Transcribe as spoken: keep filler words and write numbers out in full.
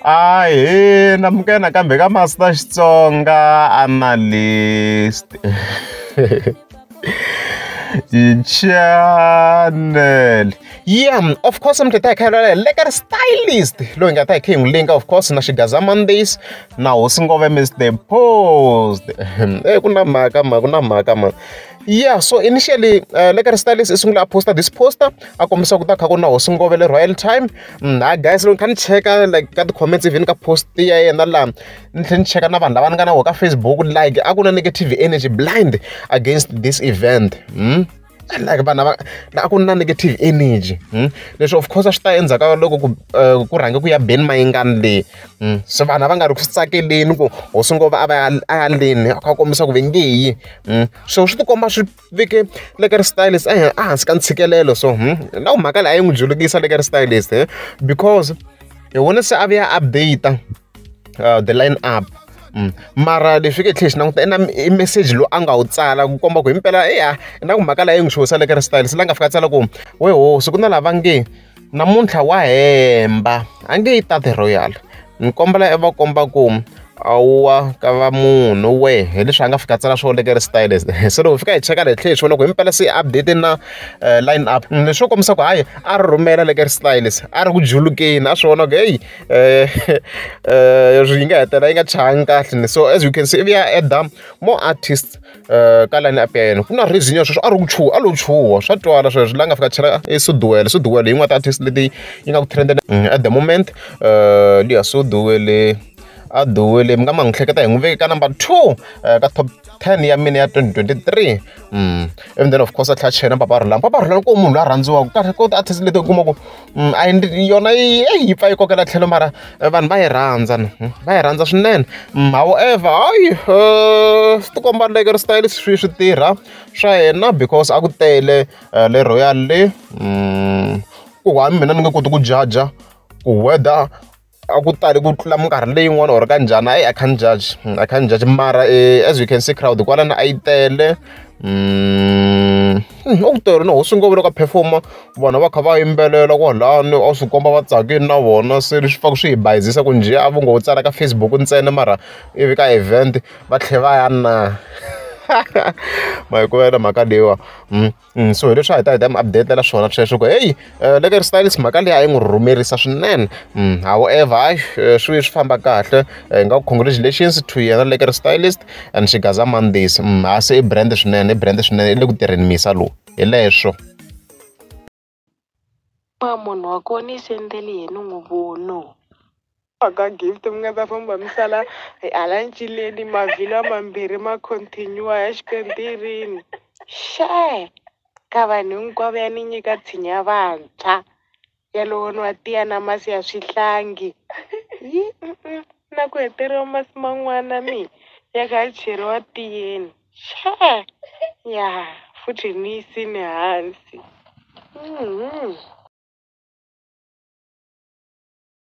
Ahe namukela kambe ka Master Xitsonga analyst channel. Yeah, of course I'm tata khala Lekker Stylist. Lo ngata king link of course na xigaza Mondays na usingove Mister Post. Eh kuna maka ma kuna maka ma. Yeah, so initially uh, Lekker Stylist isungula poster this poster akombisa ku ta kha ku na usingove le royal time. Ah guys lo kan checka like ka the comments even ka post ya yena la ntlhen checka na vanhu lava nga na ka Facebook like akuna negative energy blind against this event. Hmm? Like vanhu va ku na negative energy. Hmm? Leswo of course a swi ta endzhaku loko ku ku rhange ku ya Ben Mayingani le. So vanhu va nga ri ku tsakeleni ku usingove a va a leni ka kombisa ku vengeyi. So swi ti komba swi veke Lekker Stylist a hansi ka ntshikelelo so na mhaka leyi a yi n'wi julukisa Lekker Stylist because hi vone se a vuya update uh, the line up. Mm. Mara leswi ke tlhe xi na i message lo a nga wu tsala ku komba ku himpela eya na ku mhaka leyi n'wi xewisa Lekker Stylist la nga fika tsala ku weho siku na lava nge namuntlha wa hemba a nge yi tate royal ni kombela va komba ku awuwa ka va munhu we hi leswi a nga fika tsala swo Lekker Stylist so loko fika hi cheka le tlhe hi swona ku himpela se update na line up leswo kombisa ku hayi a ri rhumela Lekker Stylist a ri ku julukeni a swona ku hey eh yi nga hetela yi nga changi kahle so as you can see if you add more artists ka line up ya yena ku na reason ya sweswo a ri ku chuha a lo chuha swa twala sweswo la nga fika chela i Suduwele Suduwele yi n'wana artist leti yi nga ku trending at the moment liya Suduwele a duwele mi nga ma n'wi hleketa hi n'wi veke ka number two ka top ten ya mina ya twenty twenty-three. Mm. And then of course a tlha chena Papa Rolani Papa Rolani ko munhu loyi a rhandziwaka kahle ko artist leti u kuma ku a yona yi pfa yi kokela tlhelo mara vanhu va yi rhandza va yi rhandza swinene. However hayi swi tikomba Lekker Stylist swi swi tirha swa yena because a ku tele le royal le ku wa mina ni nga koti ku jaja ku whether a ku tali ku tlula minkarhi leyin'wana or ka njhani I can't judge I can't judge mara as you can see crowd kwalana a yi tele u tele no usingove loko a performa vona va kha va yimbelela kwalani a swi komba va tsakini na vona se leswi faka swi hi bayizisa ku njhe a vo ngo tsala ka Facebook ntsena mara ivi ka event va tlhe va ya na mayikovela mhaka leyiwa so hi leswi a hi ta hi ta mi updatela swona sweswo ku hey Lekker Stylist mhaka leyi a yi n'wi rhumerisa swinene. However hayi swi swi famba kahle hi nga congratulations to yena Lekker Stylist and xigaza Mondays a se i brand swinene i brand swinene i le ku tirheni misa lowu hi leswo munhu wa kona i sendele yena n'wi vono ka gift mi nga ta famba mi sala hala ncileni mavhilwa mambirhi ma continue ya xikantirini xe ka vanhu hinkwavo ya ni nyika tshinya vantshwa ya lowo ni wa tiya na masi ya swihlangi yi na ku heteriwa masi man'wana mi ya kha ya cheriwa tiyeni xe ya futhi ni yisini hansi.